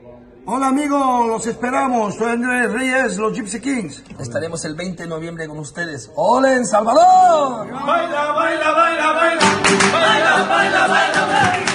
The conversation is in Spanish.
Hola amigos, los esperamos. Soy Andrés Reyes, los Gypsy Kings. Estaremos el 20 de noviembre con ustedes. ¡Ole en Salvador! Baila, baila, baila, baila, baila, baila, baila, baila.